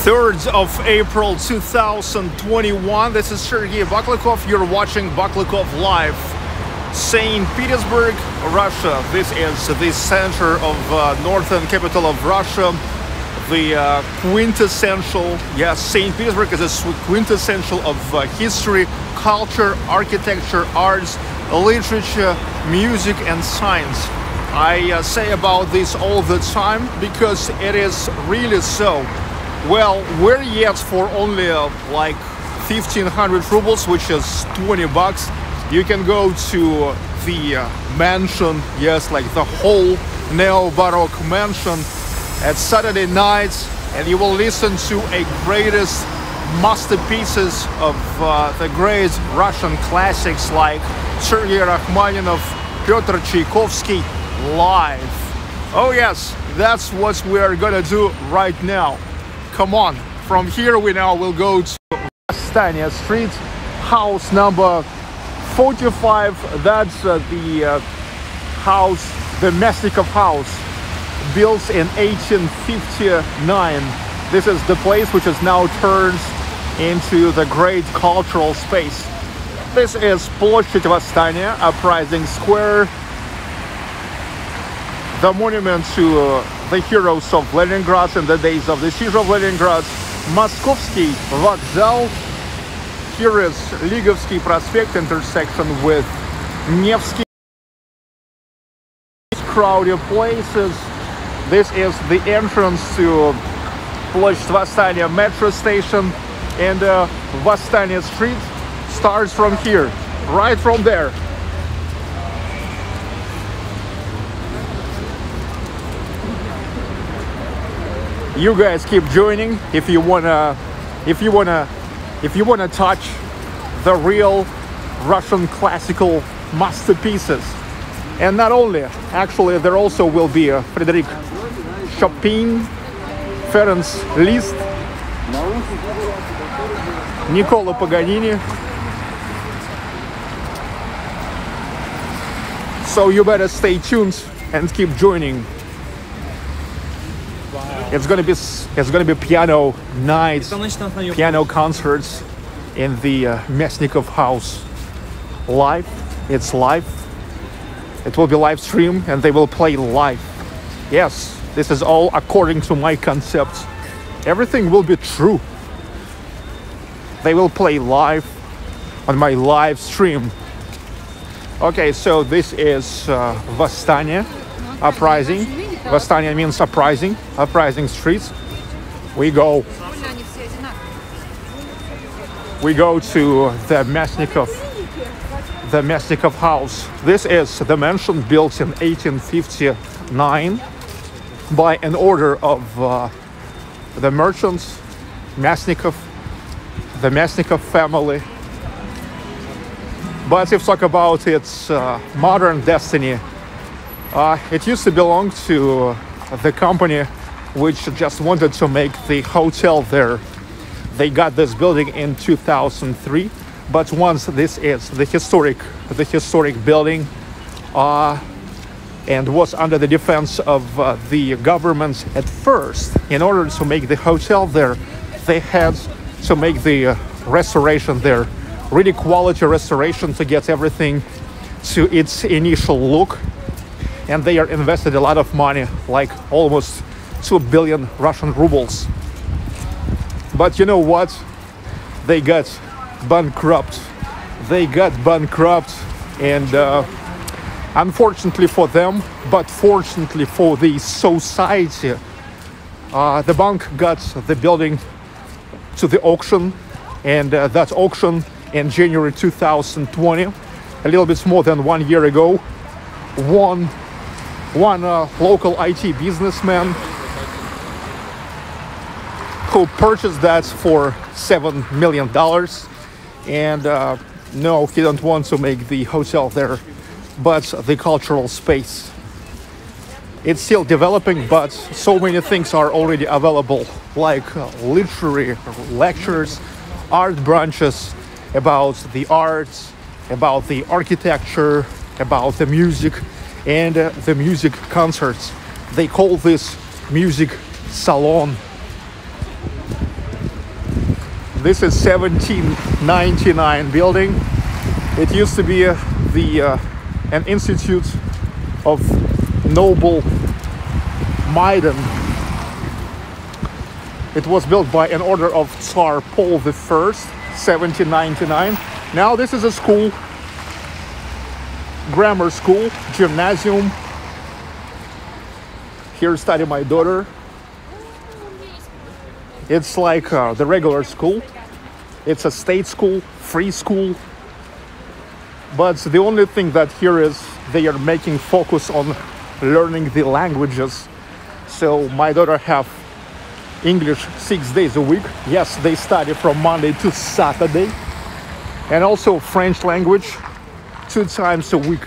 3rd of April 2021. This is Sergey Baklikov. You're watching Baklikov Live. St Petersburg, Russia. This is the center of northern capital of Russia. The quintessential, yes, St. Petersburg is a quintessential of history, culture, architecture, arts, literature, music, and science. I say about this all the time because it is really so. Well, we're yet for only like 1,500 rubles, which is 20 bucks. You can go to the mansion, yes, like the whole neo-baroque mansion at Saturday nights, and you will listen to a greatest masterpieces of the great Russian classics like Sergey Rachmaninoff, Pyotr Tchaikovsky live. Oh yes, that's what we are gonna do right now. Come on, from here we now will go to Vastania Street, house number 45. That's the house, the Myasnikov House, built in 1859. This is the place which is now turned into the great cultural space. This is Площадь Восстания, Uprising Square, the monument to the heroes of Leningrad in the days of the siege of Leningrad. Moskovsky Vokzal. Here is Ligovsky Prospect intersection with Nevsky. Crowded places. This is the entrance to Площадь Восстания metro station, and Vastania Street starts from here, right from there. You guys keep joining if you wanna touch the real Russian classical masterpieces. And not only, actually, there also will be Frederic Chopin, Ferenc Liszt, Niccolo Paganini. So you better stay tuned and keep joining. It's gonna be piano nights, piano concerts in the Myasnikov House. Live. It's live. It will be live stream and they will play live. Yes, this is all according to my concept. Everything will be true. They will play live on my live stream. Okay, so this is Vastania Uprising. Vastania means uprising, uprising streets. We go to the Myasnikov House. This is the mansion built in 1859 by an order of the merchants, Myasnikov, the Myasnikov family. But if talk about its modern destiny, it used to belong to the company which just wanted to make the hotel there. They got this building in 2003, but once this is the historic building and was under the defense of the government at first, in order to make the hotel there, they had to make the restoration there, really quality restoration to get everything to its initial look. And they are invested a lot of money, like almost 2 billion Russian rubles. But you know what? They got bankrupt. And unfortunately for them, but fortunately for the society, the bank got the building to the auction, and that auction in January 2020, a little bit more than 1 year ago, one local IT businessman who purchased that for $7 million. And no, he don't want to make the hotel there, but the cultural space. It's still developing, but so many things are already available, like literary lectures, art branches about the arts, about the architecture, about the music, and the music concerts. They call this music salon. This is 1799 building. It used to be an institute of noble Maiden. It was built by an order of Tsar Paul I, 1799. Now this is a school, grammar school, gymnasium. Here study my daughter. It's like the regular school. It's a state school, free school. But the only thing that here is they are making focus on learning the languages. So my daughter have English 6 days a week. Yes, they study from Monday to Saturday. And also French language 2 times a week.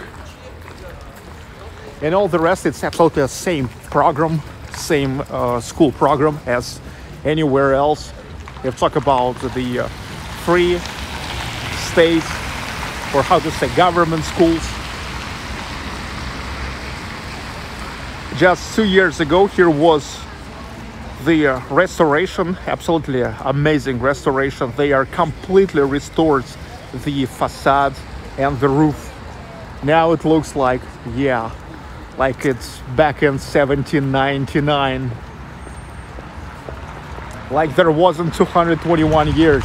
And all the rest, it's absolutely the same program, same school program as anywhere else. If talk about the free state, or how to say government schools. Just 2 years ago, here was the restoration, absolutely amazing restoration. They are completely restored the facade and the roof. Now it looks like, yeah, like it's back in 1799. Like there wasn't 221 years.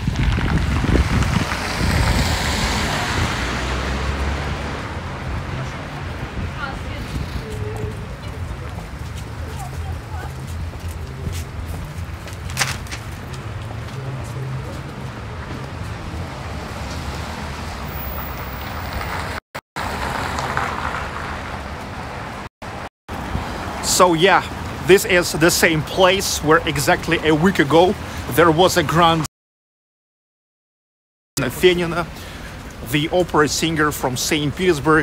So yeah, this is the same place where exactly a week ago there was a grand Ferenc, the opera singer from St. Petersburg.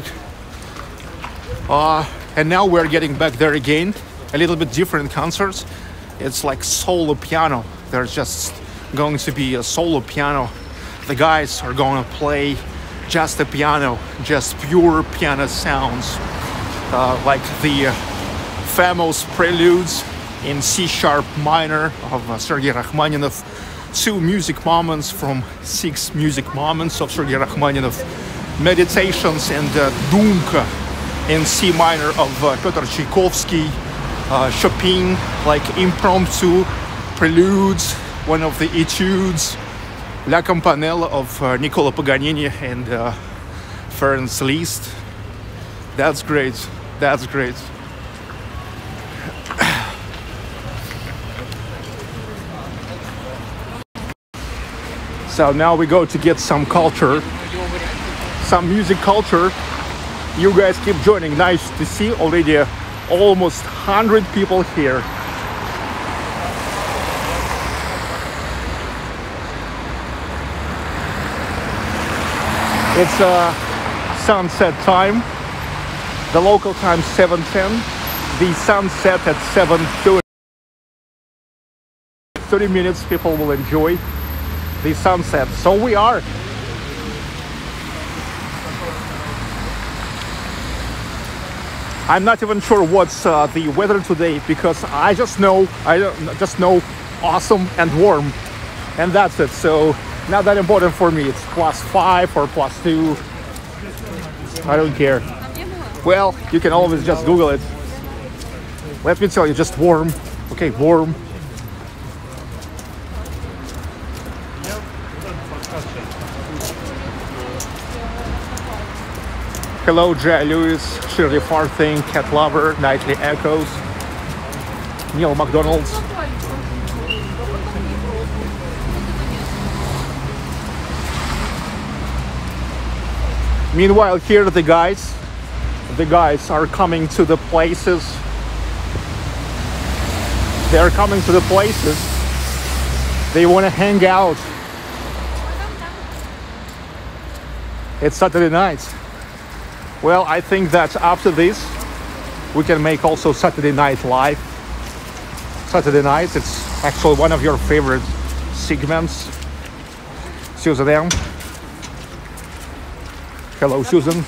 And now we're getting back there again. A little bit different concerts. It's like solo piano. There's just going to be a solo piano. The guys are going to play just a piano, just pure piano sounds, like the famous Preludes in C-sharp minor of Sergey Rachmaninoff, 2 music moments from 6 music moments of Sergey Rachmaninoff, Meditations and Dumka in C minor of Pyotr Tchaikovsky, Chopin, like Impromptu, Preludes, one of the Etudes, La Campanella of Niccolo Paganini and Franz Liszt. That's great, that's great. So now we go to get some culture, some music culture. You guys keep joining. Nice to see already almost 100 people here. It's sunset time. The local time 7:10. The sunset at 7:30. 30 minutes people will enjoy the sunset. So we are. I'm not even sure what's the weather today, because I just know awesome and warm, and that's it. So not that important for me. It's +5 or +2. I don't care. Well, you can always just Google it. Let me tell you, just warm. Okay, warm. Hello, Jay Lewis, Shirley Farthing, Cat Lover, Nightly Echoes, Neil McDonald's. Meanwhile, here the guys are coming to the places. They're coming to the places. They want to hang out. It's Saturday night. Well, I think that after this, we can make also Saturday Night Live. Saturday night, it's actually one of your favorite segments. Susan M. Hello, Susan.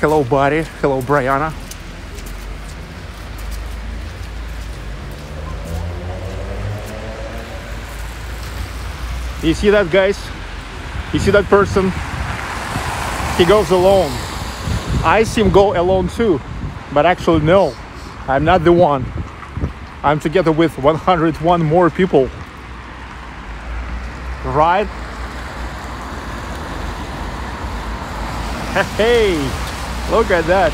Hello, buddy. Hello, Brianna. You see that, guys? You see that person? He goes alone. I see him go alone too, but actually no, I'm not the one. I'm together with 101 more people. Right? Hey, look at that.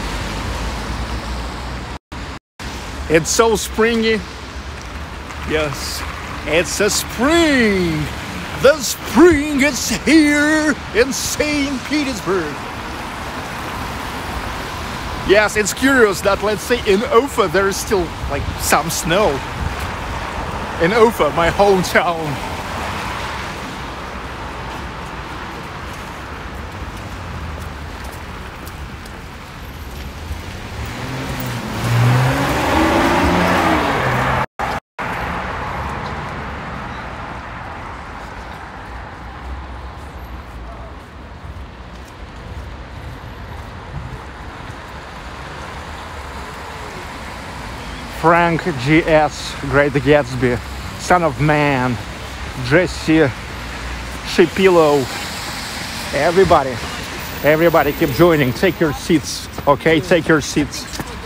It's so springy. Yes, it's a spring. The spring is here in St. Petersburg. Yes, it's curious that, let's say, in Ufa there is still like some snow. In Ufa, my hometown. Frank G.S., Great Gatsby, Son of Man, Jesse, Shapiro, everybody keep joining. Take your seats, okay? Take your seats.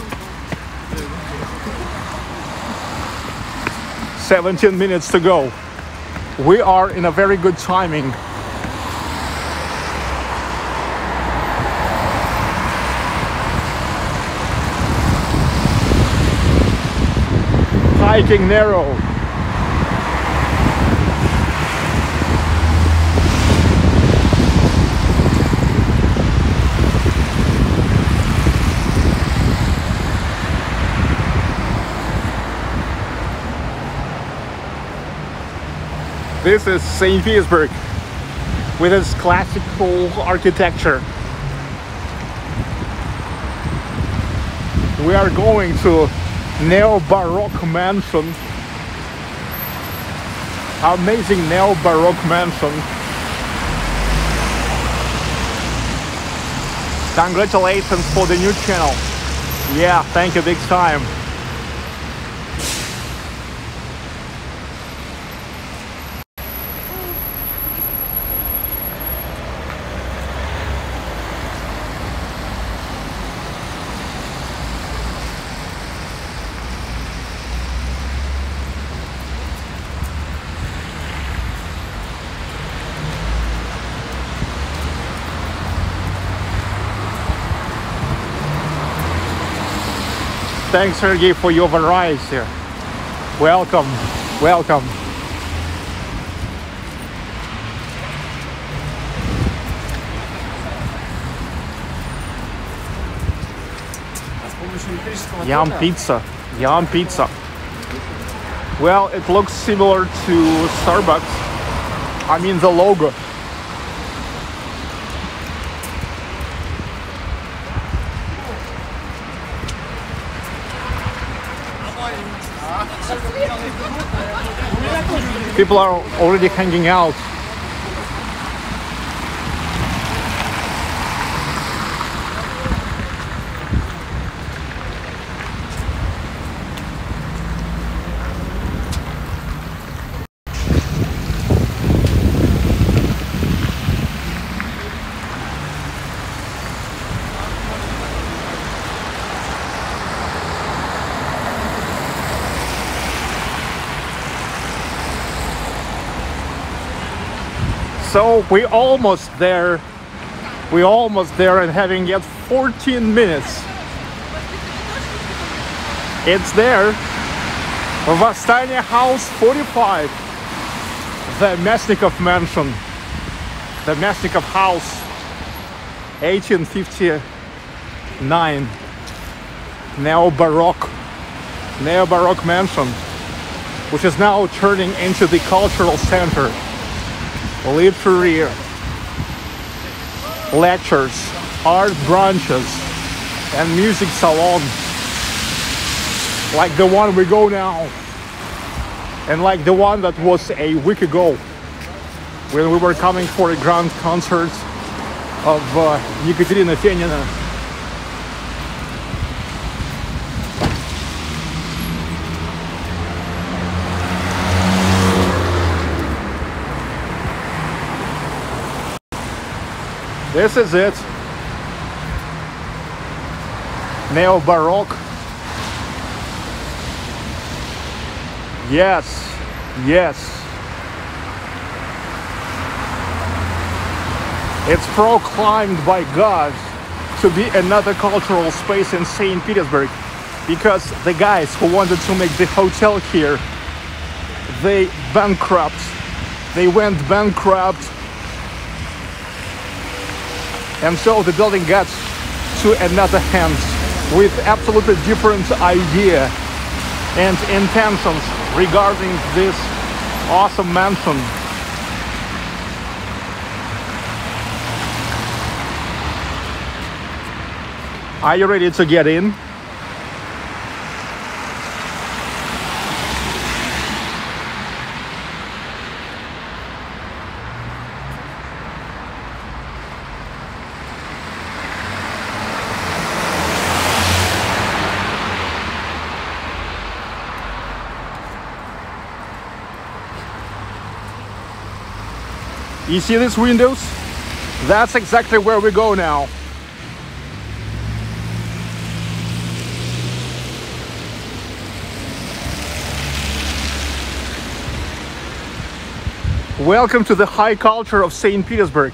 17 minutes to go. We are in a very good timing. Hiking narrow. This is St. Petersburg with its classical architecture. We are going to neo-baroque mansion. Amazing neo-baroque mansion. Congratulations for the new channel. Yeah, thank you big time. Thanks, Sergey, for your variety here. Welcome, welcome. Yum pizza, yum pizza. Well, it looks similar to Starbucks. I mean the logo. People are already hanging out. So we're almost there. We're almost there and having yet 14 minutes. It's there. Vastania House 45. The Myasnikov Mansion. The Myasnikov House. 1859. Neo-Baroque mansion, which is now turning into the cultural center. Literary lectures, art branches, and music salon, like the one we go now, and like the one that was a week ago when we were coming for a grand concert of Ekaterina Fenina This is it. Neo-Baroque. Yes, yes. It's proclaimed by God to be another cultural space in St. Petersburg, because the guys who wanted to make the hotel here, they went bankrupt, and so the building got to another hands with absolutely different idea and intentions regarding this awesome mansion. Are you ready to get in? You see these windows? That's exactly where we go now. Welcome to the high culture of St. Petersburg.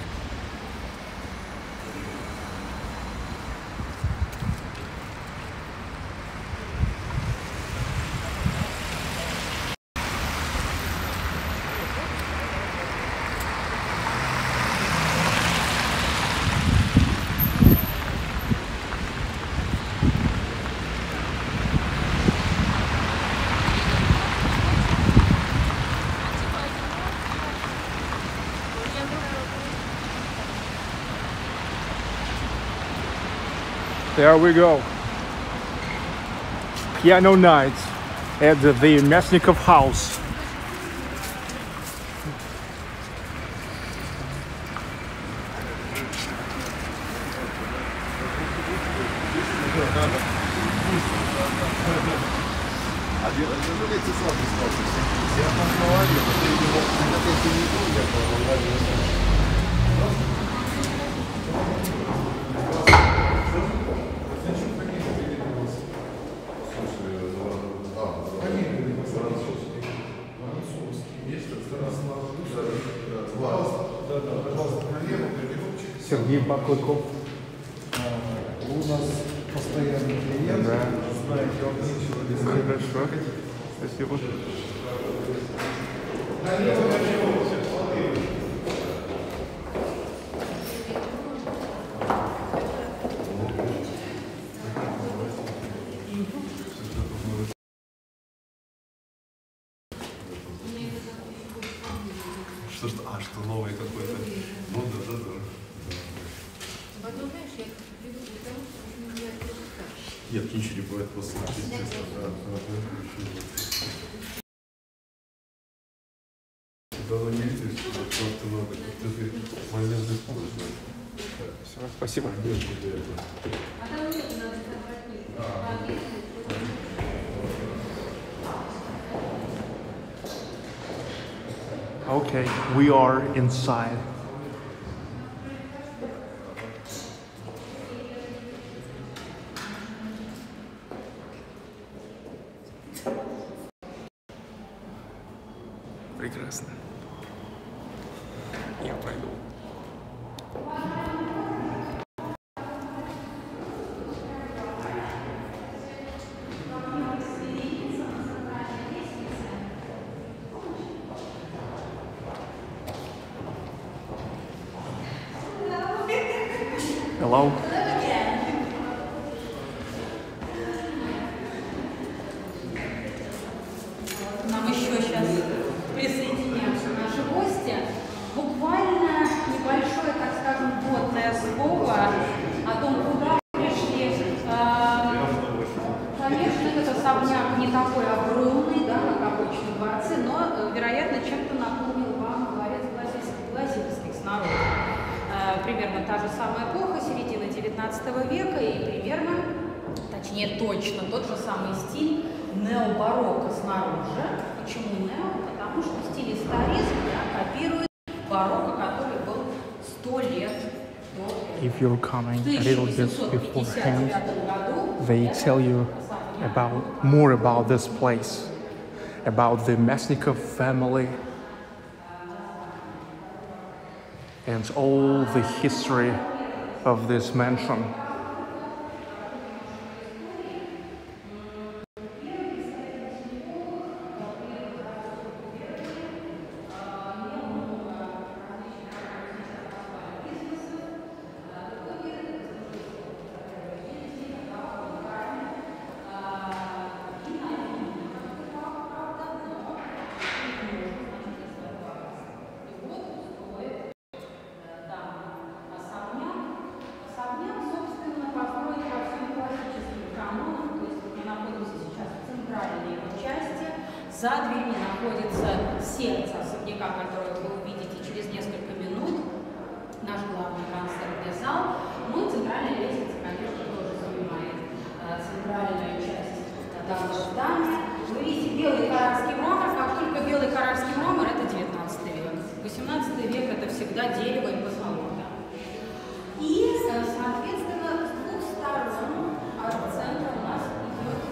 There we go. Piano night at the Myasnikov House. Сергей Баклыков. У нас постоянный клиент. Да. Знаете, он ничего. Хорошо. Спасибо. Что новый какой-то. Ну да. Нет, ничего не бывает после. Давно не видишь, просто много. Ты полезный помощь. Все, спасибо. Okay, we are inside. Прекрасно. Я пойду. Hello. Нам еще сейчас присоединяются наши гости. Буквально небольшое, так скажем, вводное слово о том, куда пришли. Конечно, этот особняк не такой огромный, да, как обычно дворцы, но, вероятно, чем-то напомнил вам дворец Глазинских снаружи. Примерно та же самая эпоха, середина 19 века, и примерно, точнее точно, тот же самый стиль необарокко снаружи. Почему нео? Потому что стиль историзм, да, копирует барокко, который был 100 лет до if you're coming a little bit beforehand, they tell you more about this place, about the Myasnikov family, and all the history of this mansion. За дверьми находится сердце особняка, которое вы увидите через несколько минут. Наш главный концертный зал. Ну и центральная лестница, конечно, тоже занимает центральную часть данного здания. Вы видите белый карарский мрамор. Как только белый карарский мрамор, это 19 век. 18 век это всегда дерево и позолота. И, соответственно, с двух сторон от центра у нас идет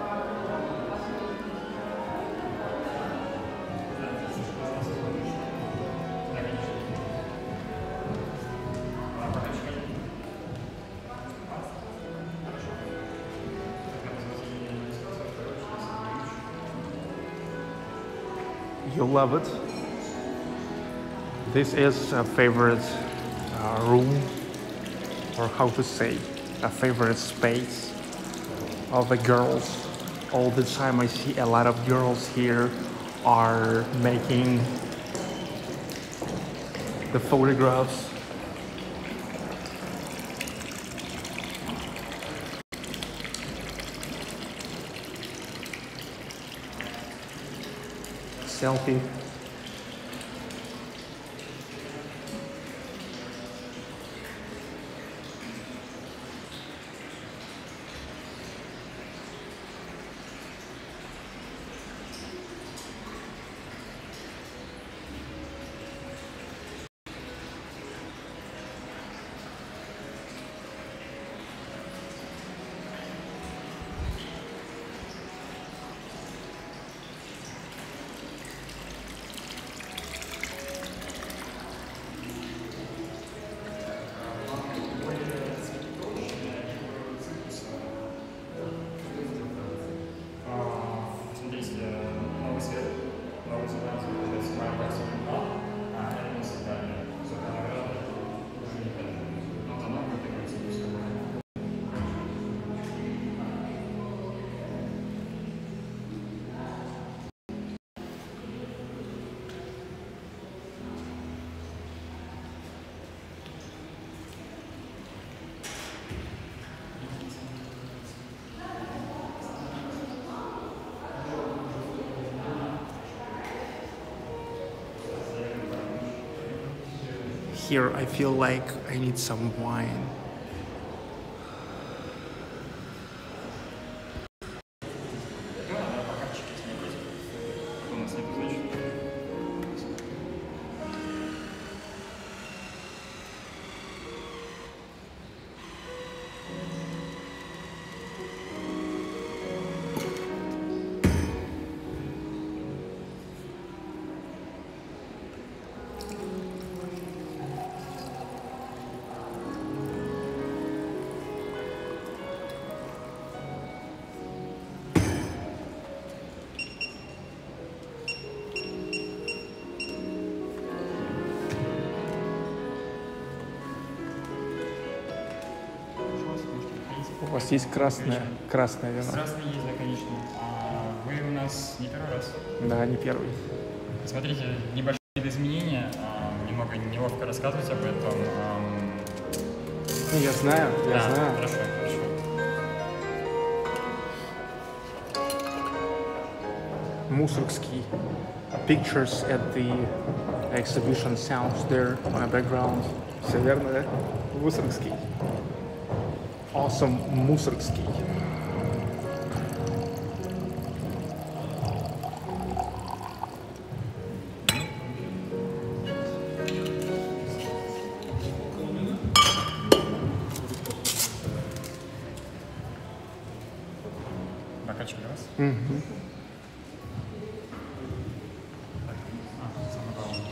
You love it. This is a favorite room, or how to say, a favorite space of the girls. All the time I see a lot of girls here are making the photographs. Selfie. Here I feel like I need some wine. У вас есть красное вино? Красное есть, да, конечно. Вы у нас не первый раз? Да, не первый. Смотрите, небольшие изменения, немного неловко рассказывать об этом. Ну, я знаю. Хорошо. Mussorgsky. Pictures at the exhibition sounds there on the background. Все верно, да? Mussorgsky. Awesome Mussorgsky. Самое главное.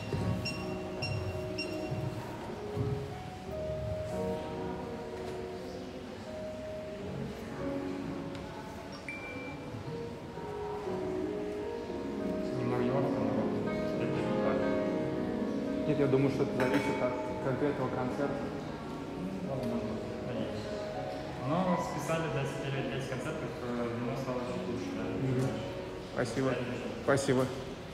Немного неловко, но теперь привыкаю. Нет, я думаю, что это зависит от конкретного концерта. Но специально для теперь 5 концертов вино стало чуть лучше. Да? Спасибо. Спасибо.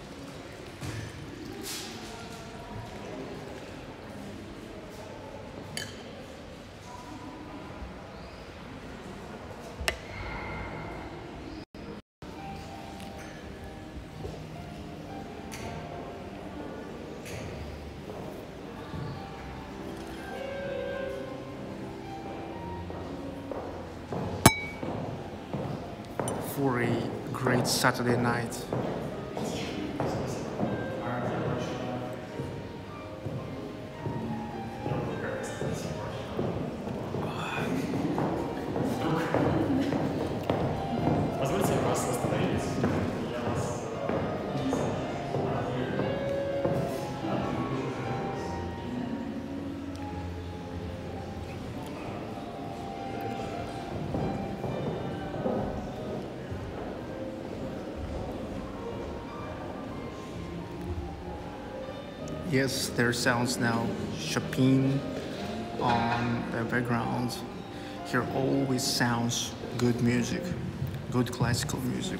For a great Saturday night. Позвольте вас остановить. Я вас Yes, there sounds now Chopin on the background. Here always sounds good music, good classical music.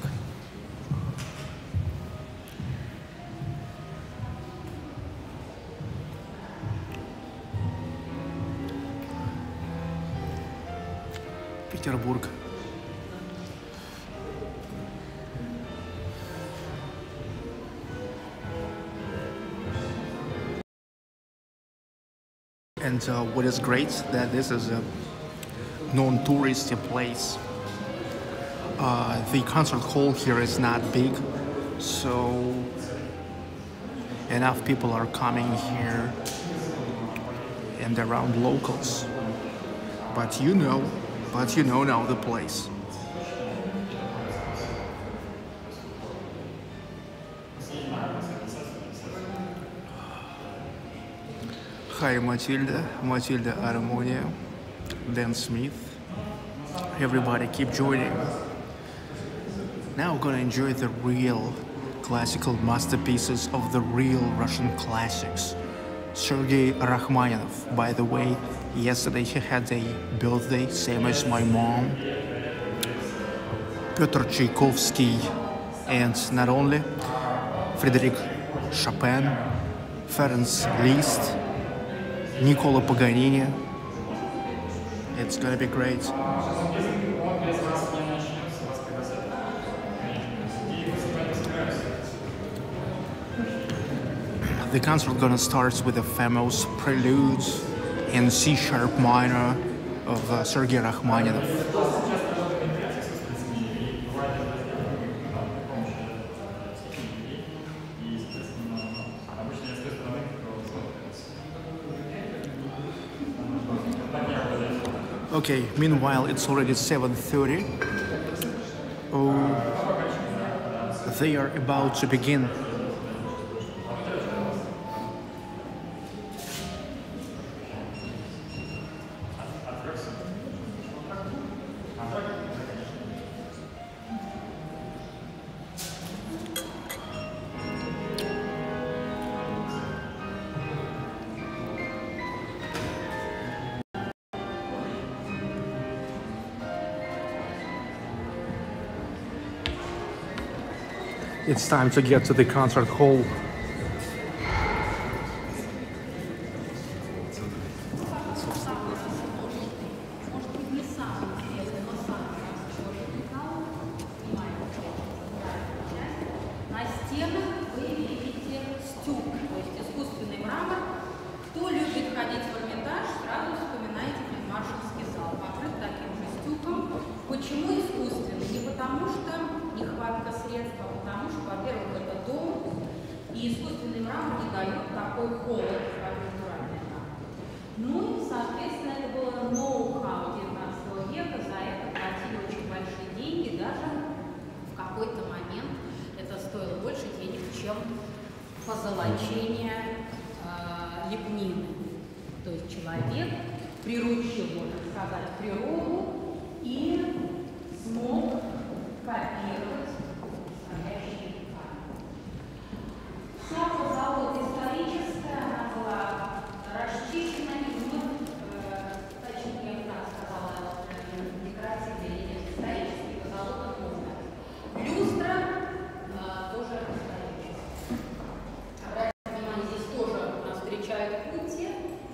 Petersburg. And what is great that this is a non-touristy place. The concert hall here is not big, so enough people are coming here and around locals. But you know now the place. Hi Matilda Harmonia, Dan Smith. Everybody keep joining. Now we're gonna enjoy the real classical masterpieces of the real Russian classics. Sergey Rachmaninoff, by the way, yesterday he had a birthday, same as my mom. Pyotr Tchaikovsky, and not only Frederic Chopin, Franz Liszt, Niccolo Paganini. It's gonna be great. The concert gonna start with the famous Prelude in C-sharp minor of Sergey Rachmaninoff. Okay, meanwhile it's already 7:30. Oh, they are about to begin. It's time to get to the concert hall. На стенах вы видите стюк, то есть искусственный мрамор. Кто любит ходить в Эрмитаж, сразу вспоминайте Фельдмаршальский зал, покрыт таким же стюком. Почему искусственный? Не потому что нехватка средств, а потому что, во-первых, это дом, и искусственный мрамор не дает такой холод, как натуральный мрамор. Ну и, соответственно, это было ноу-хау 19 века, за это платили очень большие деньги, даже в какой чем позолочение лепнины. То есть человек приручил, можно сказать, природу и смог копировать настоящие ткани. Вся позолота историческая, она была расчищена и вновь, точнее, я так сказала, декоративная или исторические позолота новая. Люстра тоже историческая. Обратите внимание, здесь тоже нас встречают пути.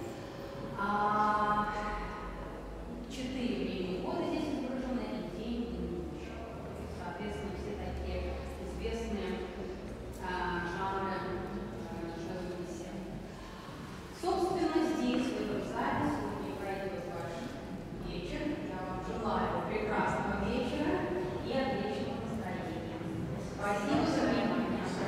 4 времени года здесь изображены, и день, и ночь. Соответственно, все такие известные жанры живописи. Собственно, здесь, в этом зале, сегодня пройдет ваш вечер. Я вам желаю прекрасного вечера и отличного настроения. Спасибо за внимание.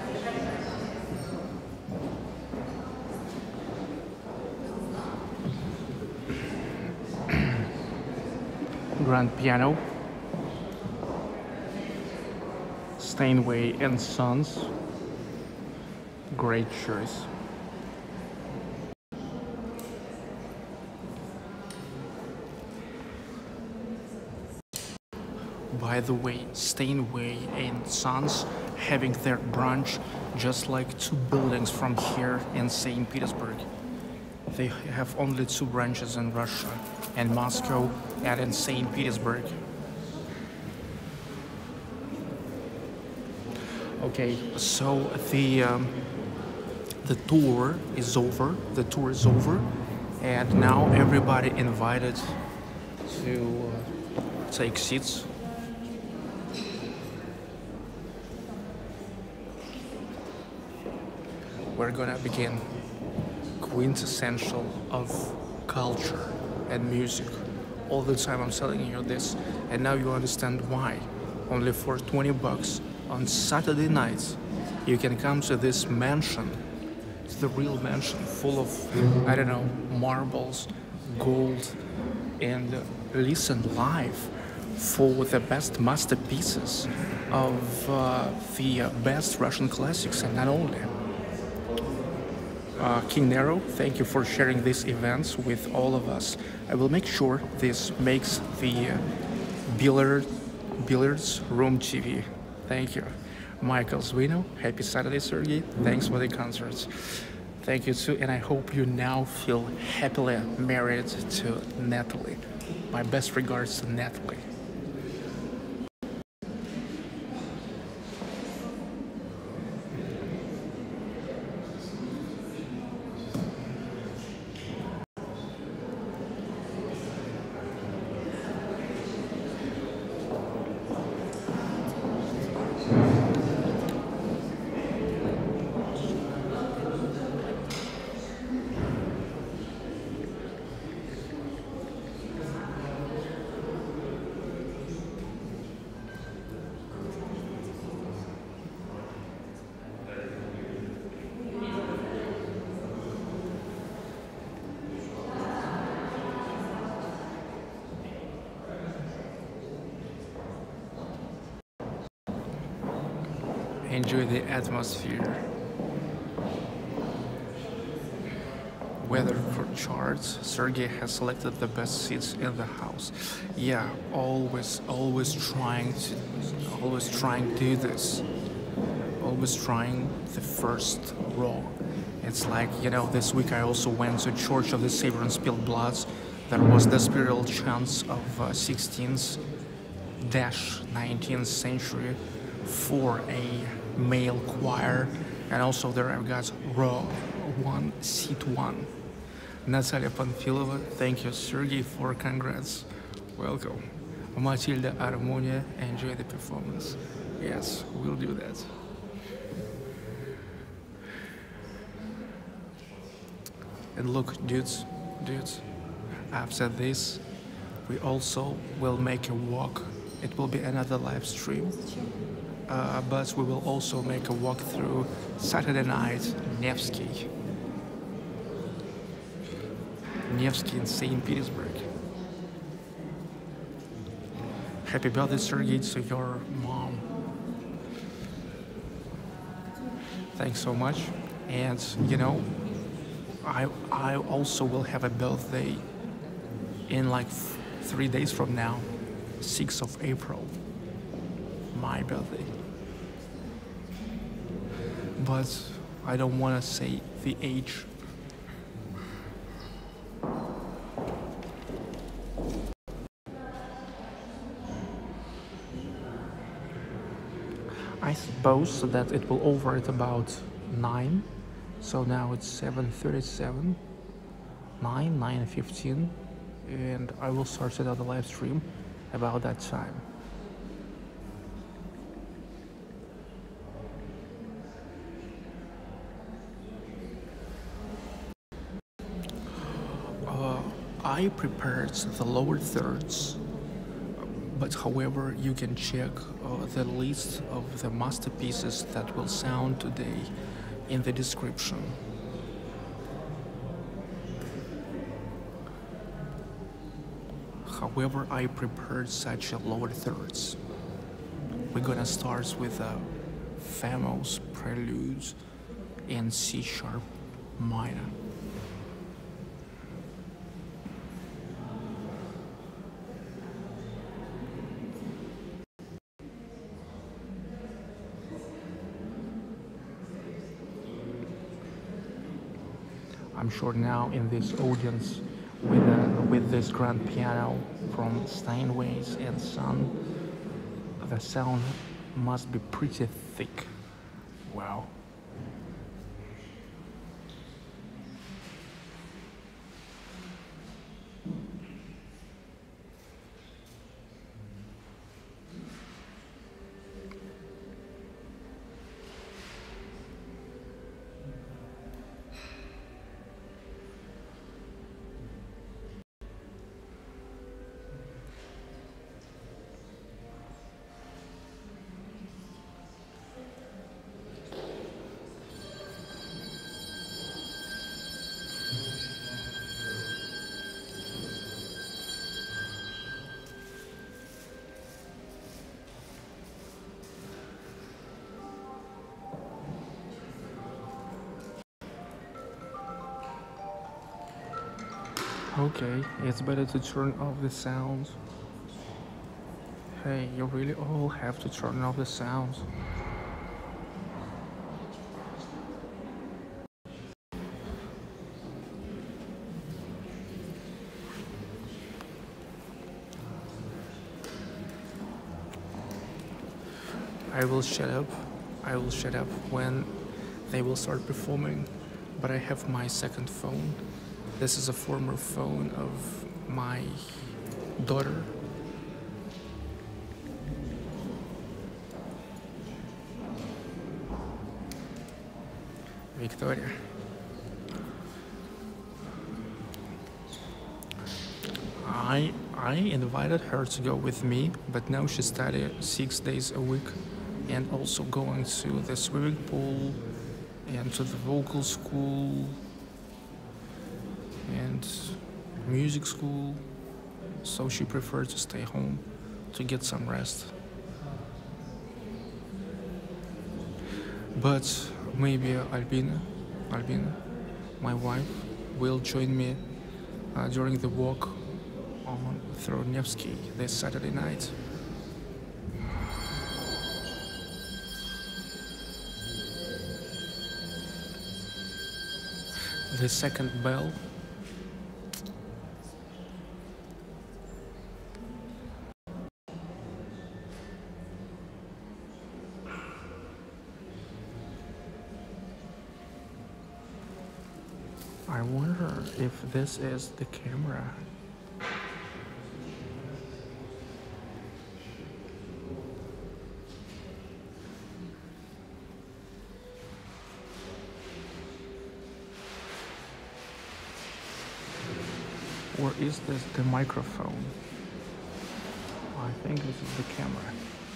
Grand piano, Steinway and Sons, great choice. By the way, Steinway and Sons having their branch just like 2 buildings from here in St. Petersburg. They have only 2 branches in Russia, in Moscow and in St. Petersburg. Okay, so the tour is over. The tour is over, and now everybody invited to take seats. We're gonna begin. Quintessential of culture and music. All the time I'm telling you this, and now you understand why. Only for 20 bucks on Saturday nights, you can come to this mansion. It's the real mansion, full of, I don't know, marbles, gold, and listen live for the best masterpieces of the best Russian classics, and not only. King Nero, thank you for sharing these events with all of us. I will make sure this makes the billiards room TV. Thank you. Michael Zwino, happy Saturday, Sergey. Thanks for the concerts. Thank you too, and I hope you now feel happily married to Natalie. My best regards to Natalie. Enjoy the atmosphere. Weather for charts. Sergey has selected the best seats in the house. Yeah, always trying to do this. Always trying the first row. It's like, you know, this week I also went to Church of the Savior and Spilled Bloods. There was the spiritual chants of 16th-19th century for a male choir, and also there I've got row 1, seat 1. Natalia Panfilova, thank you. Sergey, for congrats. Welcome. Matilda Armonia, enjoy the performance. Yes, we'll do that. And look, dudes, after this, we also will make a walk. It will be another live stream. But we will also make a walk through Saturday night, Nevsky in St. Petersburg. Happy birthday, Sergey, to your mom. Thanks so much. And you know, I also will have a birthday in like 3 days from now, 6th of April. My birthday. But I don't want to say the age. I suppose that it will over at about 9. So now it's 7:37, 9:15, and I will start another live stream about that time. I prepared the lower thirds, but however you can check the list of the masterpieces that will sound today in the description. However, I prepared such a lower thirds. We're gonna start with the famous Preludes in C-sharp minor. I'm sure now in this audience with this grand piano from Steinway's and Son, the sound must be pretty thick. Wow. Okay, it's better to turn off the sounds. Hey, you really all have to turn off the sounds. I will shut up when they will start performing, but I have my second phone. This is a former phone of my daughter. Victoria. I invited her to go with me, but now she studies 6 days a week and also going to the swimming pool and to the vocal school and music school, so she preferred to stay home to get some rest. But maybe Albina, my wife, will join me during the walk on through Nevsky this Saturday night. The second bell. I wonder if this is the camera. Or is this the microphone? I think this is the camera.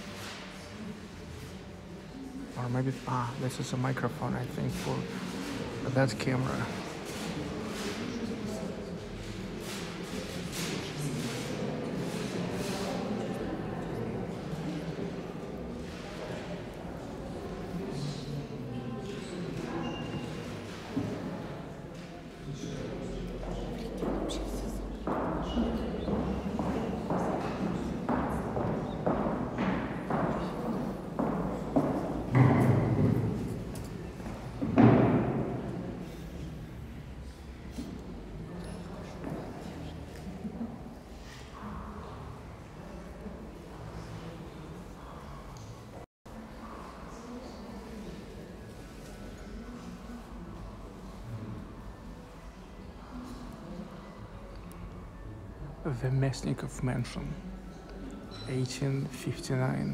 Or maybe, this is a microphone, I think, for that camera. The Myasnikov Mansion, 1859.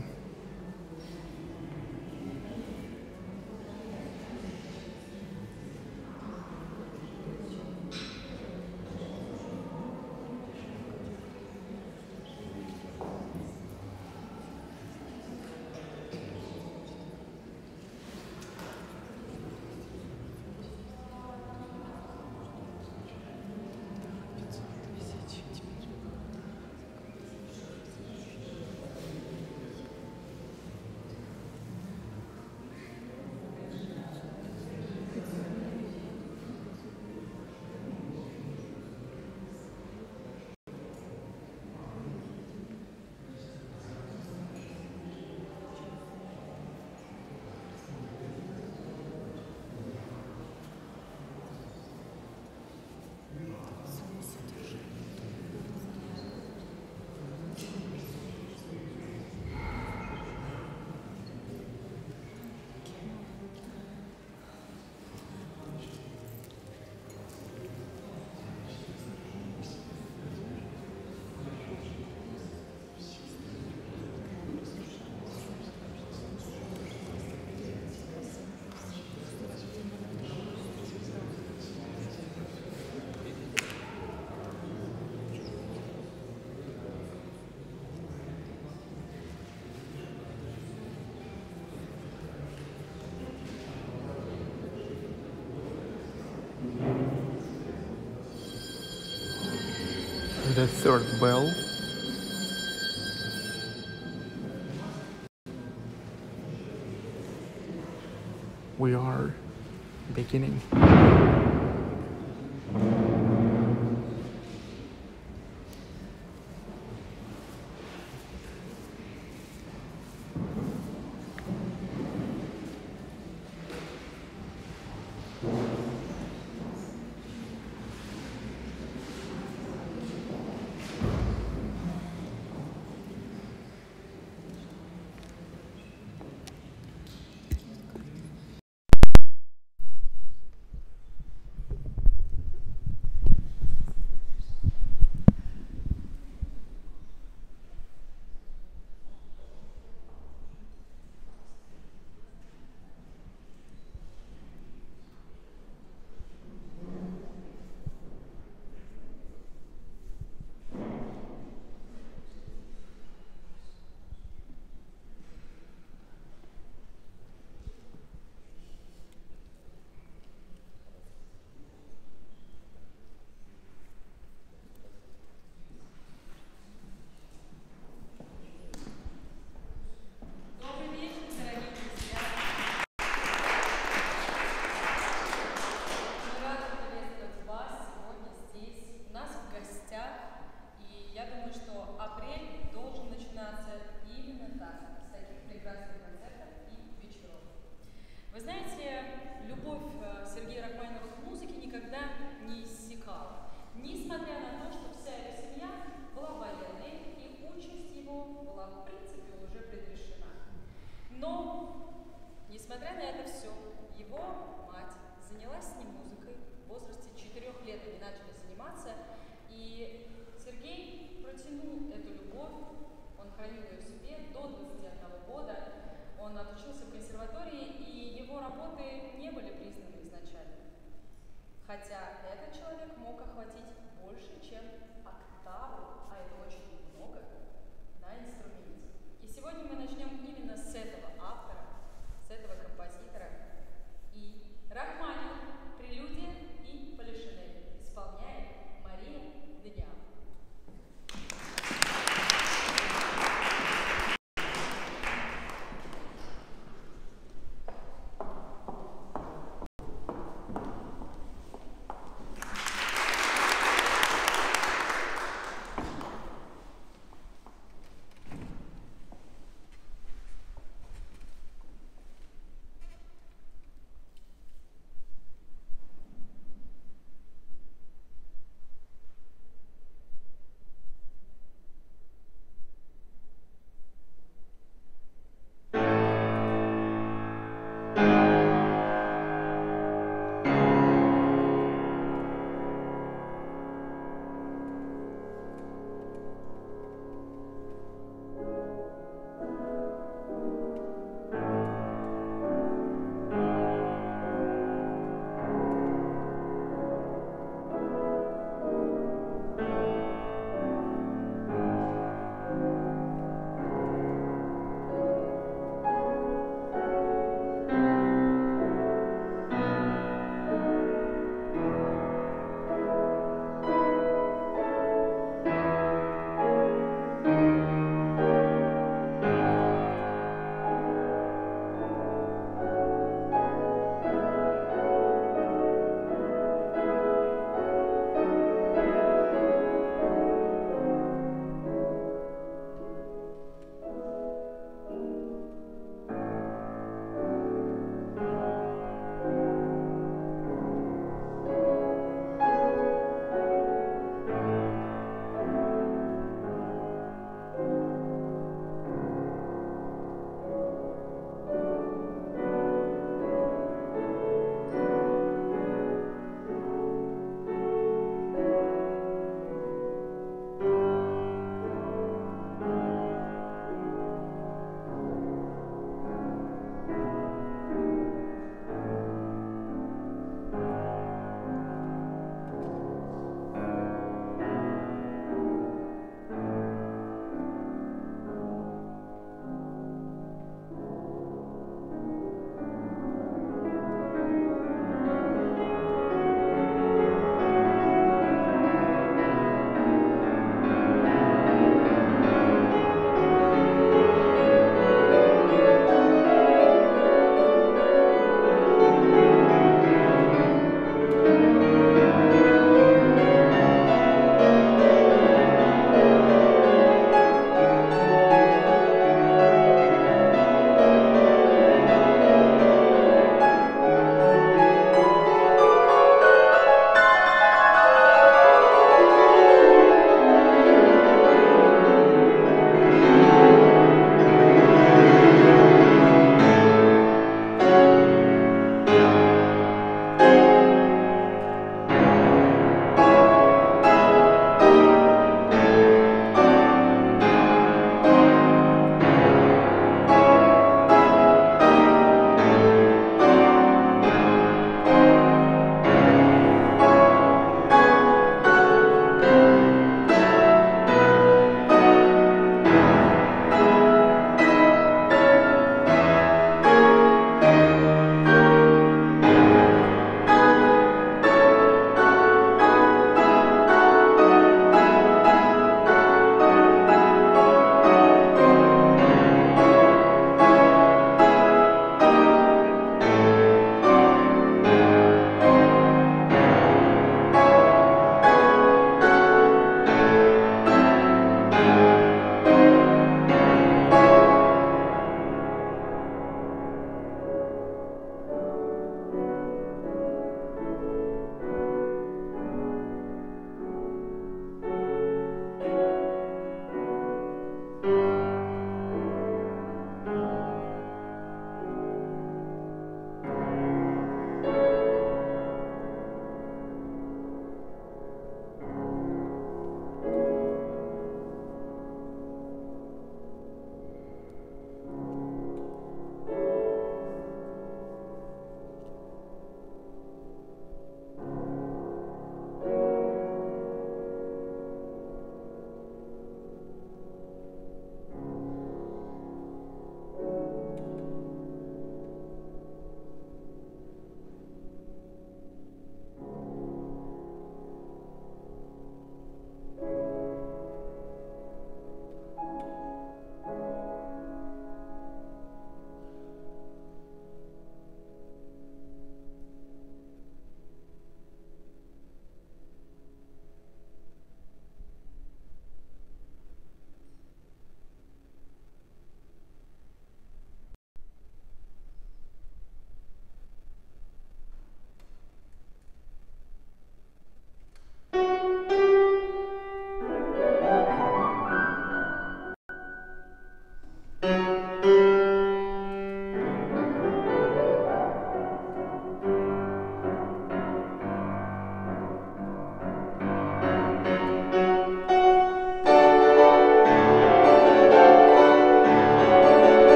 The third bell. We are beginning. Вы знаете, любовь Сергея Рахманинова к музыке никогда не иссякала. Несмотря на то, что вся его семья была военной, и участь его была в принципе уже предрешена. Но, несмотря на это все, его мать занялась с ним музыкой. В возрасте 4 лет они начали заниматься, и Сергей протянул эту любовь, он хранил ее в себе до 21 года. Он отучился в консерватории, и его работы не были признаны изначально. Хотя этот человек мог охватить больше, чем октаву, а это очень много, на инструменте. И сегодня мы начнем именно с этого автора, с этого композитора. И Рахманинов, Прелюдия и Полишинель исполняет Мария Дanial.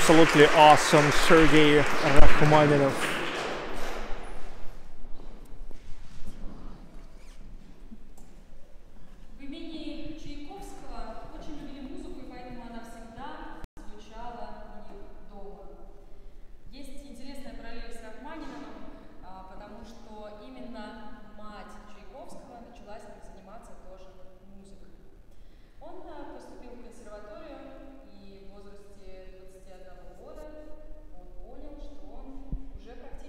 absolutely awesome Sergey Rachmaninoff. В имени Чайковского очень любили музыку, и поэтому она всегда звучала у них дома. Есть интересная параллель с Рахманиновым, потому что именно мать Чайковского начала с ним заниматься тоже музыкой. Он поступил в консерваторию, и в возрасте 21 года он понял, что он уже практически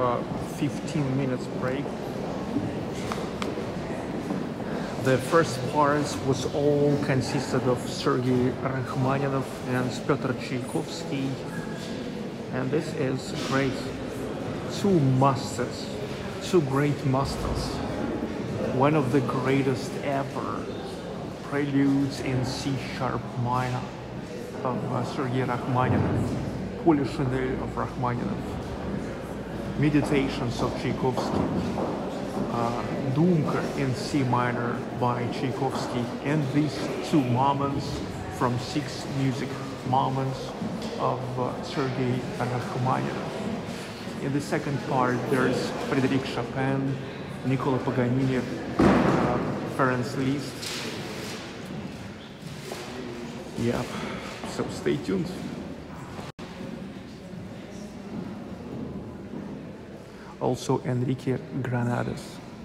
15 minutes break. The first part was all consisted of Sergey Rachmaninoff and Pyotr Tchaikovsky, and this is great. Two masters, two great masters, one of the greatest ever. Preludes in C-sharp minor of Sergey Rachmaninoff, Polichinelle of Rachmaninoff, Meditations of Tchaikovsky, Dumka in C minor by Tchaikovsky, and these two moments from 6 music moments of Sergey Rachmaninoff. In the second part, there's Frederic Chopin, Niccolo Paganini, Franz Liszt. Yep, so stay tuned. Also Enrique Granados.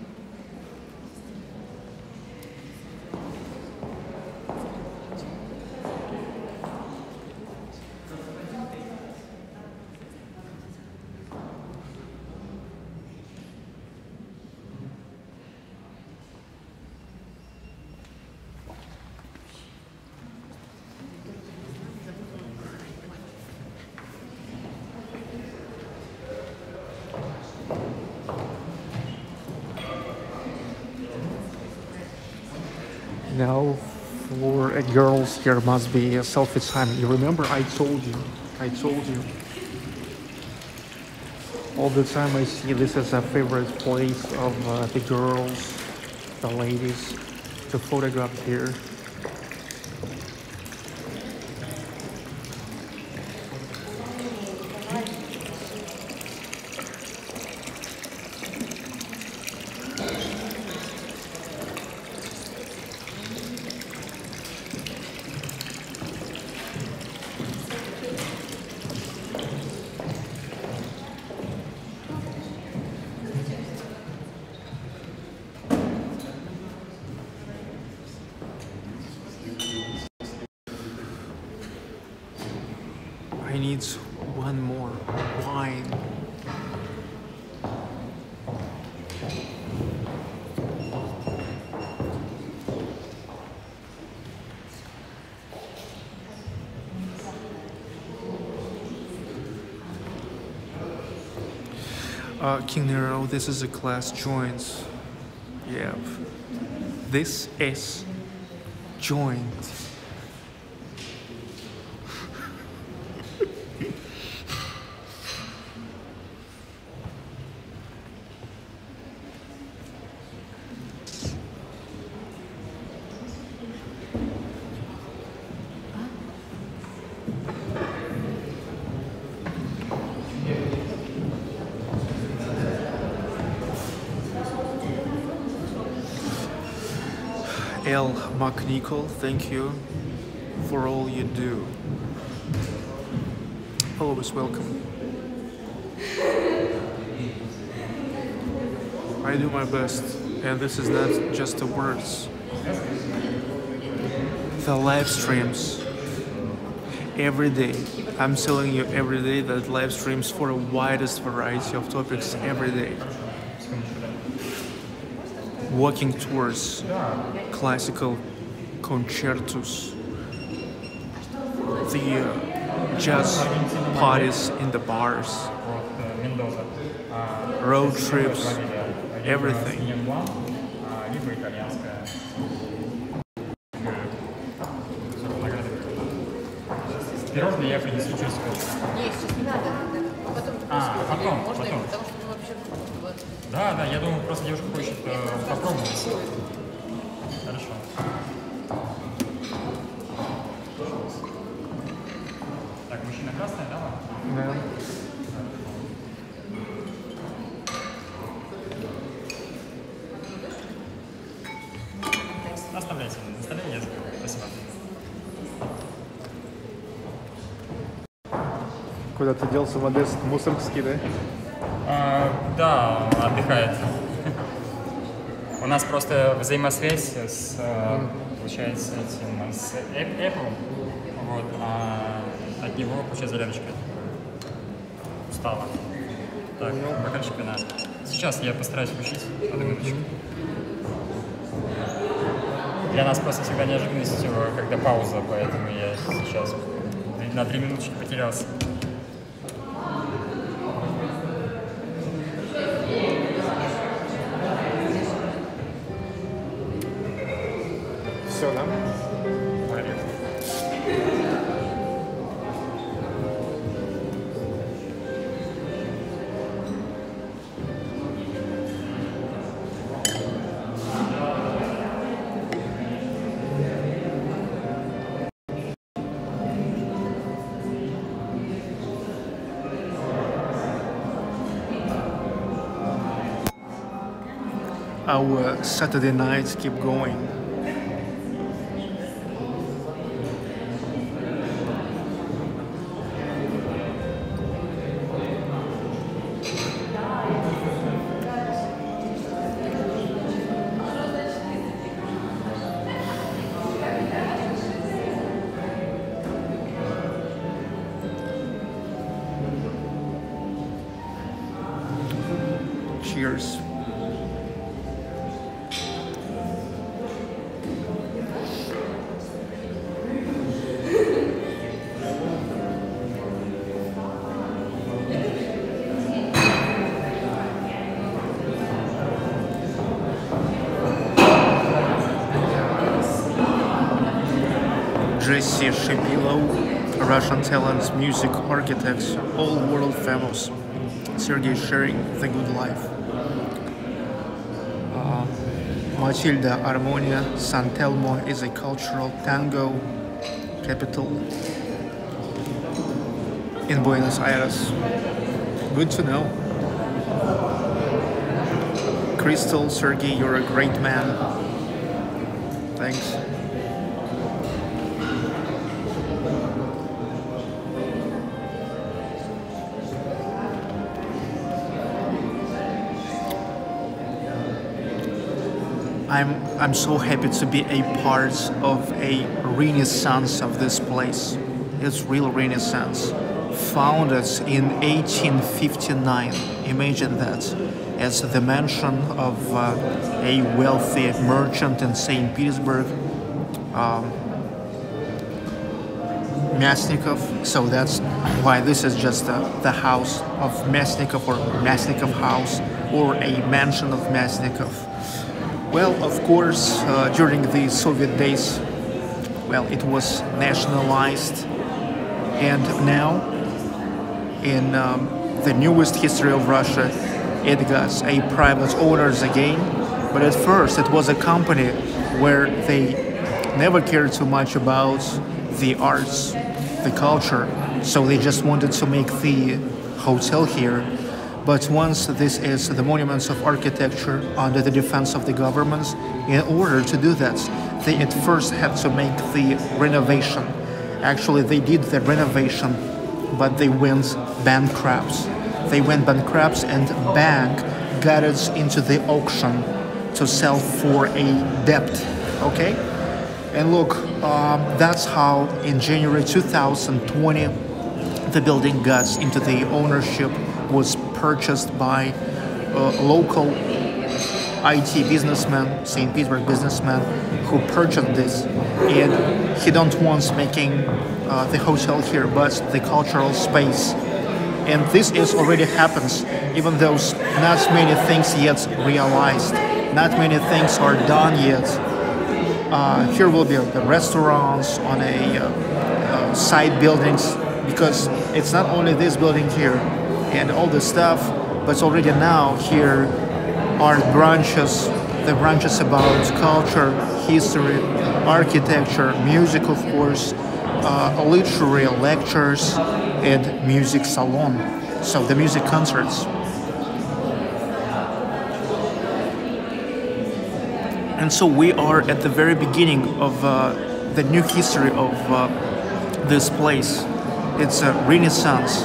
Now, for girls, there must be a selfie time. You remember I told you. All the time I see this as a favorite place of the girls, the ladies, to photograph here. I need one more wine. King Nero, this is a class joint. Yeah. This is joint. L. Niccolo, thank you for all you do. Always welcome. I do my best, and this is not just the words. The live streams every day. I'm telling you every day that live streams for the widest variety of topics every day. Walking tours, classical concertos, the jazz parties in the bars, road trips, everything. Пирожные я принесу через полчаса. Нет, сейчас не надо. Потом можно, потому что мы вообще... Да, я думаю, просто девушка хочет попробовать. Хорошо. Так, мужчина красная, да? Да. Оставляйте. Оставляйте, я закрою. Спасибо. Куда-то делся Модест Мусоргский, да? Да, отдыхает. У нас просто взаимосвязь с, получается, этим, с Apple, вот, а от него получается зарядочка. Устала. Так, бокал Шопена. Сейчас я постараюсь включить. Одну минуточку. Для нас просто всегда неожиданностью, когда пауза, поэтому я сейчас на 3 минуточки потерялся. Все, да? Our Saturday nights keep going. Cheers. Russian talents, music, architects, all world famous. Sergey sharing the good life. Matilda Armonia, San Telmo is a cultural tango capital in Buenos Aires. Good to know. Crystal, Sergey, you're a great man. Thanks. I'm so happy to be a part of a renaissance of this place. It's real renaissance. Founded in 1859, imagine that, as the mansion of a wealthy merchant in St. Petersburg, Myasnikov. So that's why this is just the house of Myasnikov, or Myasnikov House, or a mansion of Myasnikov. Well, of course, during the Soviet days, well, it was nationalized, and now, in the newest history of Russia, it got a private owners again. But at first, it was a company where they never cared too much about the arts, the culture, so they just wanted to make the hotel here. But once this is the monuments of architecture under the defense of the governments, in order to do that, they at first had to make the renovation. Actually, they did the renovation, but they went bankrupt. They went bankrupt, and bank got it into the auction to sell for a debt, okay? And look, that's how in January 2020, the building got into the ownership, was purchased by a local IT businessman, St. Petersburg businessman, who purchased this. And he don't want making the hotel here, but the cultural space. And this is already happens, even though not many things yet realized, not many things are done yet. Here will be the restaurants on a side buildings, because it's not only this building here and all the stuff, but already now here are branches, the branches about culture, history, architecture, music, of course, literary lectures, and music salon, so the music concerts. And so we are at the very beginning of the new history of this place. It's a renaissance.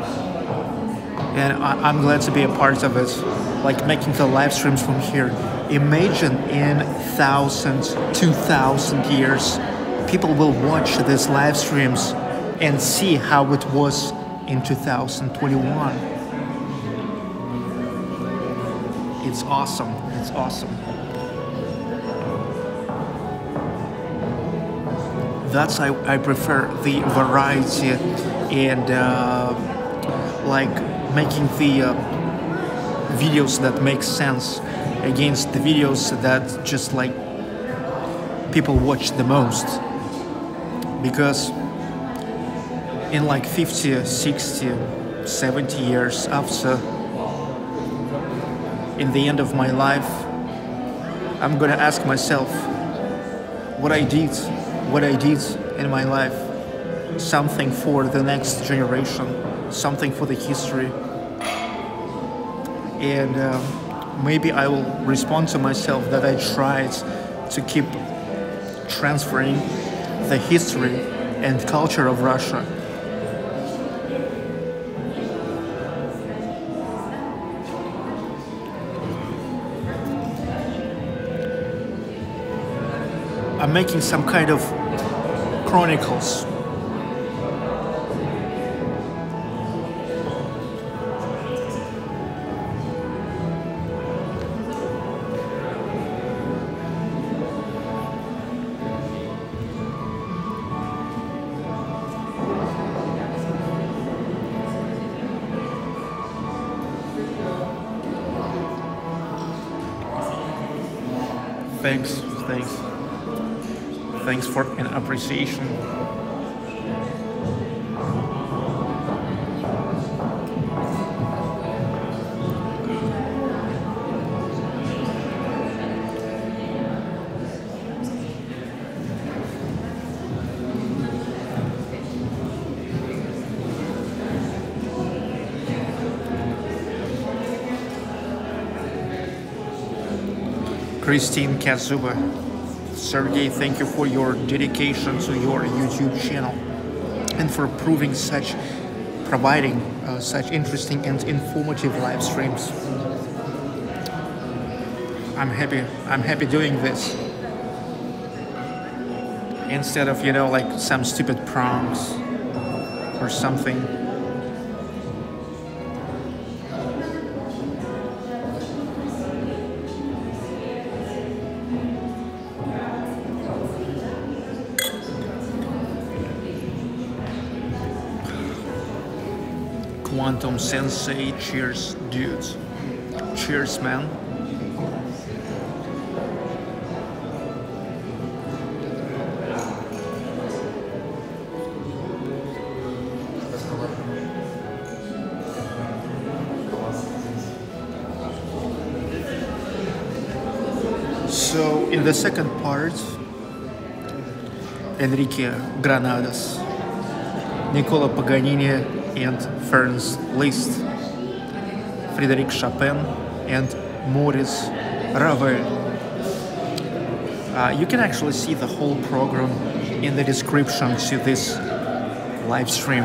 And I'm glad to be a part of it, like making the live streams from here. Imagine in 1,000, 2,000 years, people will watch these live streams and see how it was in 2021. It's awesome. It's awesome. That's I prefer the variety and like making the videos that make sense against the videos that just like people watch the most, because in like 50, 60, 70 years after, in the end of my life, I'm gonna ask myself what I did in my life, something for the next generation, something for the history, and maybe I will respond to myself that I tried to keep transferring the history and culture of Russia. I'm making some kind of chronicles. Thanks for an appreciation. Christine Kazuba. Sergey, thank you for your dedication to your YouTube channel and for providing such interesting and informative live streams. I'm happy doing this instead of, you know, like some stupid pranks or something. Quantum Sensei, cheers, dudes. Cheers, man. So, in the second part, Enrique, Granados, Niccolo Paganini and Franz Liszt, Frederic Chopin and Maurice Ravel. You can actually see the whole program in the description to this live stream.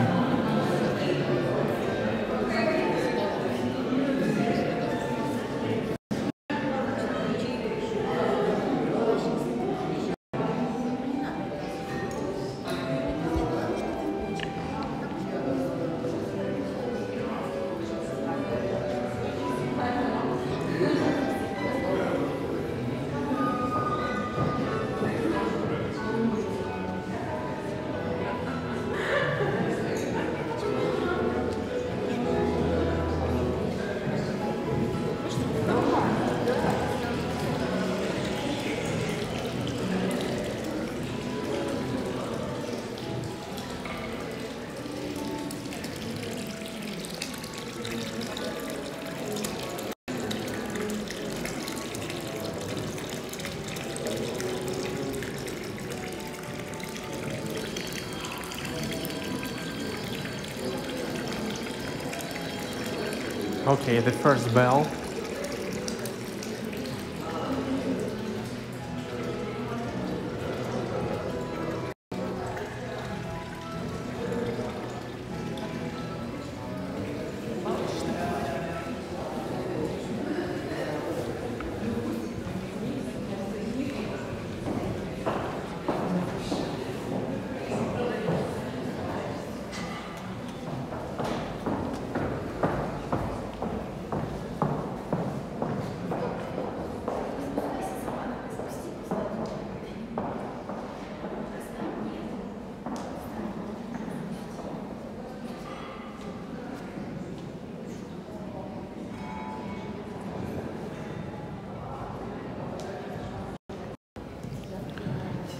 Okay, the first bell.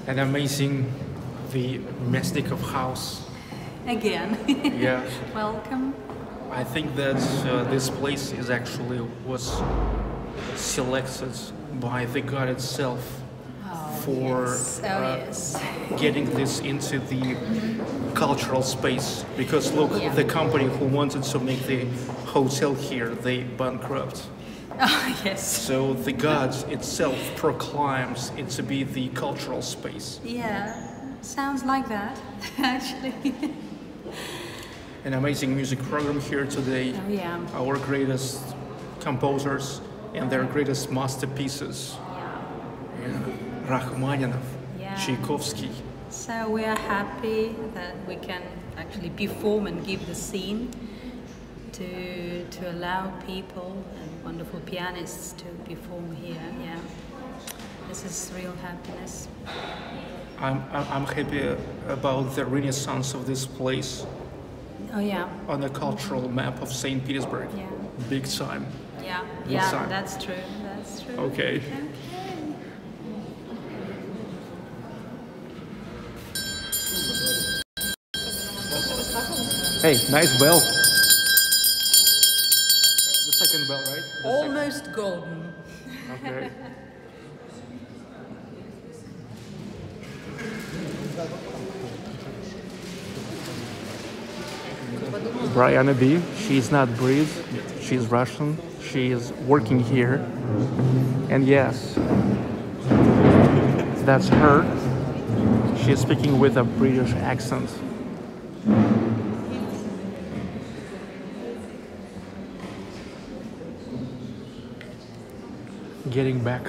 And amazing, the Myasnikov House. Again. Yeah. Welcome. I think that this place is actually was selected by the god itself for yes. getting this into the cultural space. Because look, the company who wanted to make the hotel here, they bankrupt. Oh, yes. So the god itself proclaims it to be the cultural space. Yeah, sounds like that, actually. An amazing music program here today. Oh, yeah. Our greatest composers and their greatest masterpieces. Yeah. Rachmaninoff, Yeah. Tchaikovsky. So we are happy that we can actually perform and give the scene to allow people and wonderful pianists to perform here. Yeah, this is real happiness. I'm happy about the renaissance of this place Oh yeah, on the cultural map of St. Petersburg. yeah, Big time. yeah, Big yeah. time. That's true. That's true. Okay. Hey, nice bell. The second bell, right? The Almost golden. Okay. Brianna B. She's not Breed. She's Russian. She is working here. And yes, that's her. She is speaking with a British accent. Getting back.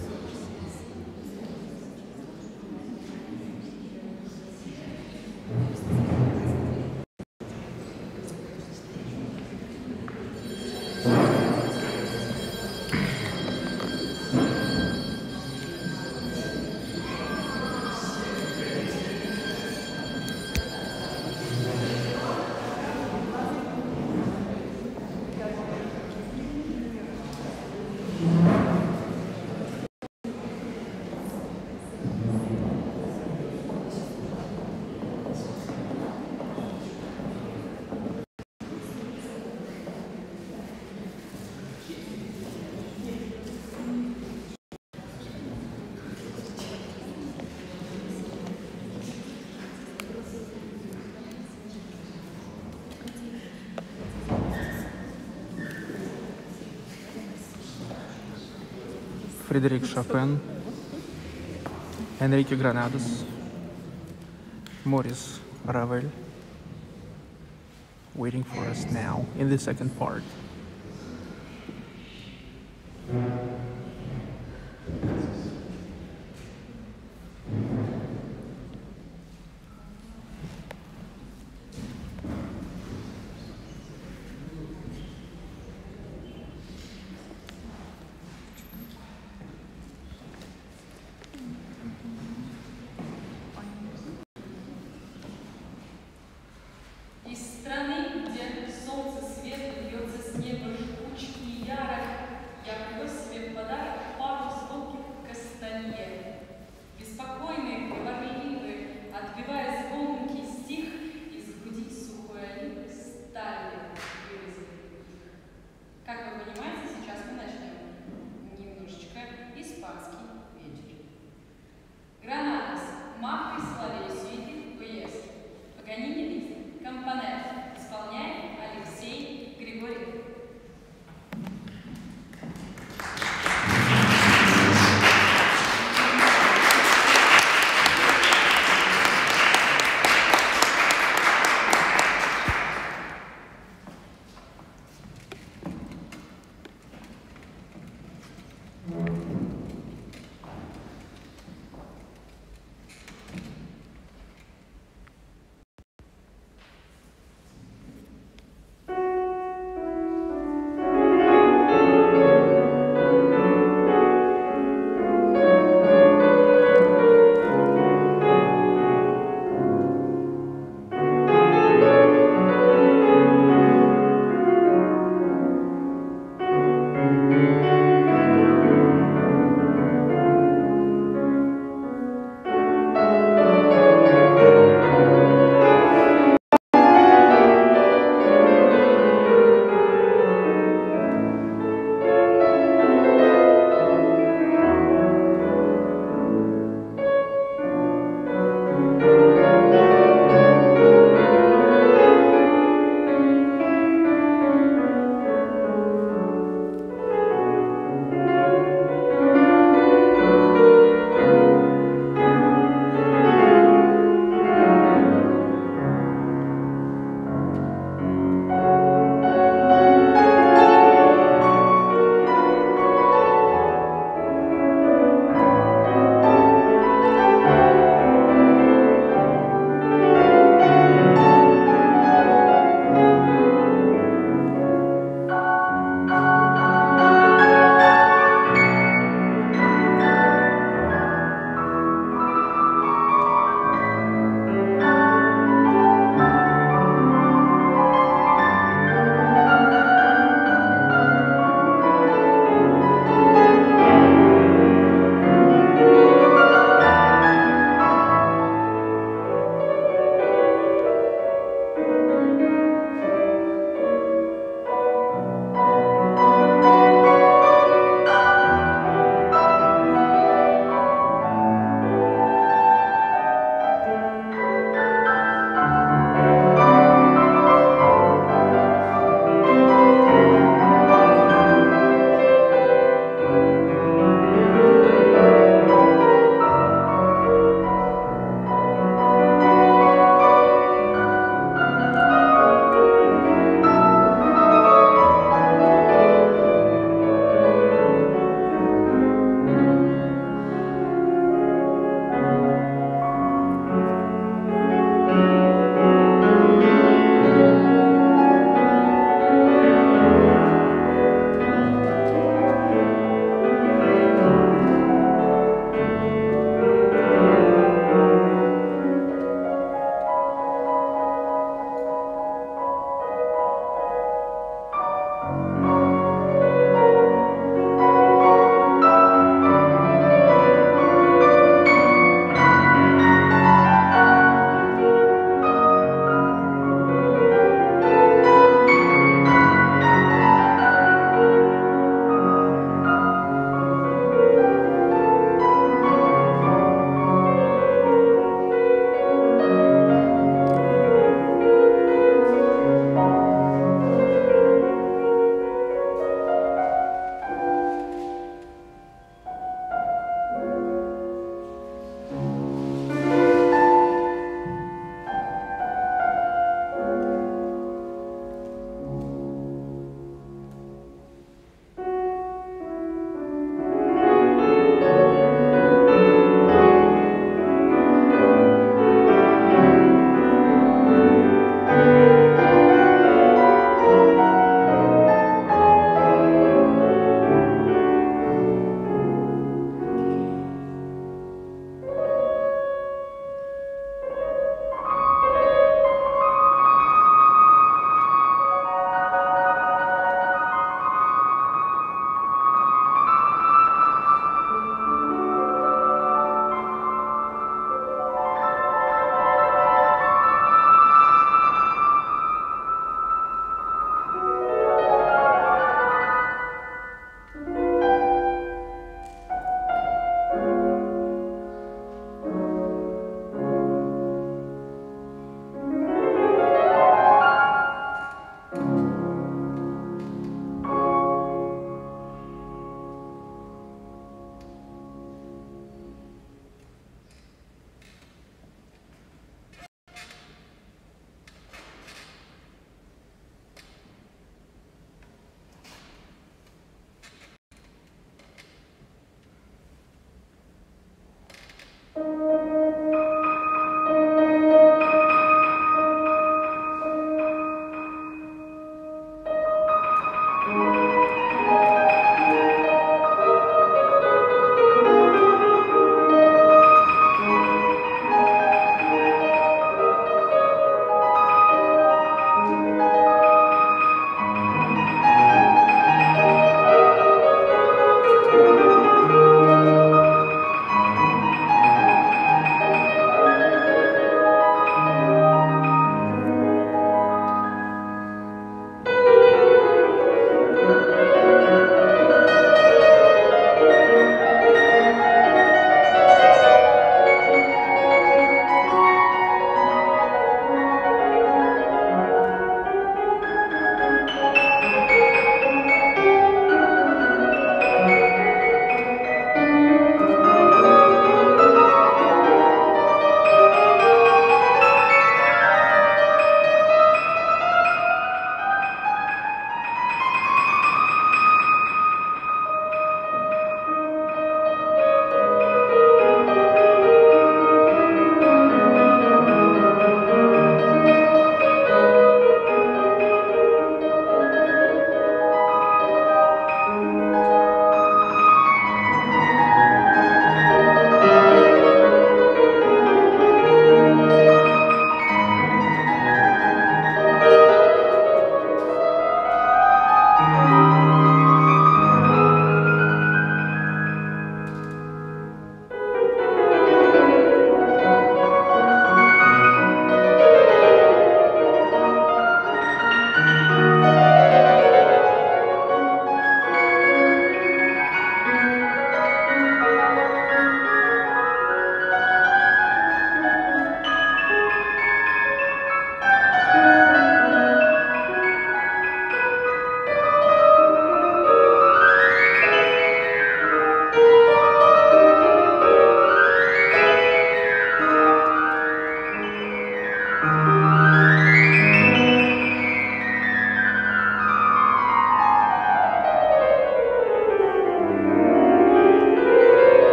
Frederic Chopin, Enrique Granados, Maurice Ravel, waiting for us now in the second part. Из страны, где солнце свет льется с неба жгучий и ярок, я к себе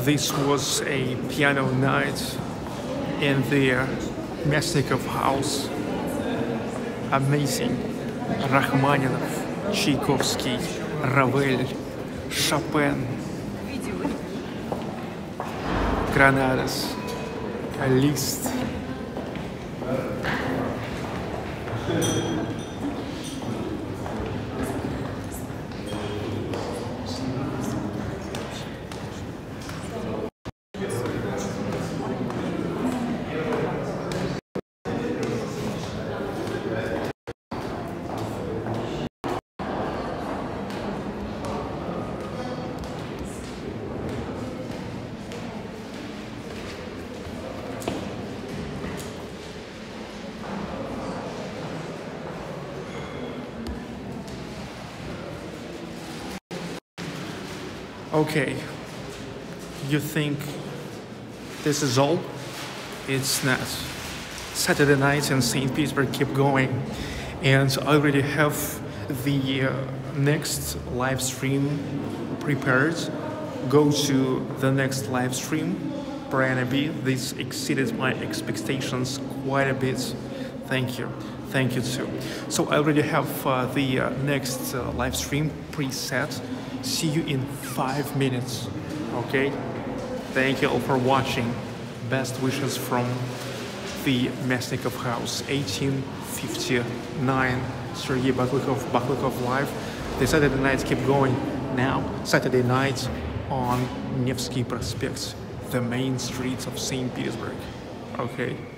This was a piano night in the Myasnikov House. Amazing. Rachmaninoff, Tchaikovsky, Ravel, Chopin, Granados, Liszt. Okay, you think this is all? It's not. Saturday nights in St. Petersburg keep going, and I already have the next live stream prepared. Go to the next live stream, Brian B. This exceeded my expectations quite a bit. Thank you. Thank you too. So I already have the next live stream preset. See you in 5 minutes. Okay? Thank you all for watching. Best wishes from the Myasnikov House, 1859. Sergey Rachmaninoff live. The Saturday nights keep going. Now, Saturday night on Nevsky Prospect, the main streets of St. Petersburg. Okay?